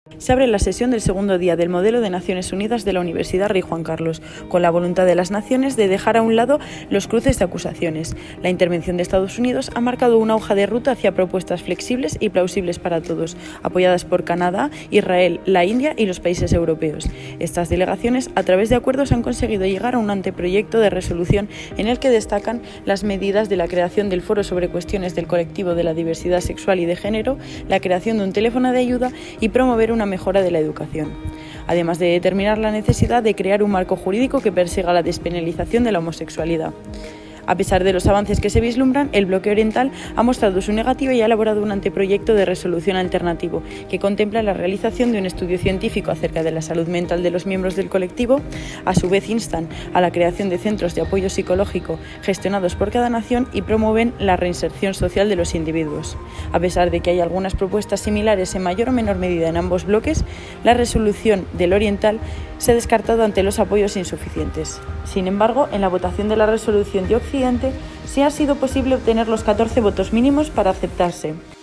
Se abre la sesión del segundo día del Modelo de Naciones Unidas de la Universidad Rey Juan Carlos, con la voluntad de las naciones de dejar a un lado los cruces de acusaciones. La intervención de Estados Unidos ha marcado una hoja de ruta hacia propuestas flexibles y plausibles para todos, apoyadas por Canadá, Israel, la India y los países europeos. Estas delegaciones, a través de acuerdos, han conseguido llegar a un anteproyecto de resolución en el que destacan las medidas de la creación del Foro sobre cuestiones del colectivo de la diversidad sexual y de género, la creación de un teléfono de ayuda y promover una mejora de la educación, además de determinar la necesidad de crear un marco jurídico que persiga la despenalización de la homosexualidad. A pesar de los avances que se vislumbran, el bloque oriental ha mostrado su negativa y ha elaborado un anteproyecto de resolución alternativo que contempla la realización de un estudio científico acerca de la salud mental de los miembros del colectivo. A su vez, instan a la creación de centros de apoyo psicológico gestionados por cada nación y promueven la reinserción social de los individuos. A pesar de que hay algunas propuestas similares en mayor o menor medida en ambos bloques, la resolución del oriental se ha descartado ante los apoyos insuficientes. Sin embargo, en la votación de la resolución de Occidente sí ha sido posible obtener los 14 votos mínimos para aceptarse.